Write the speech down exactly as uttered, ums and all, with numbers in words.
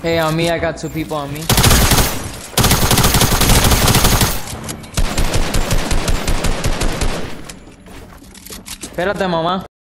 Hey, on me, I got two people on me. Espérate, mamá.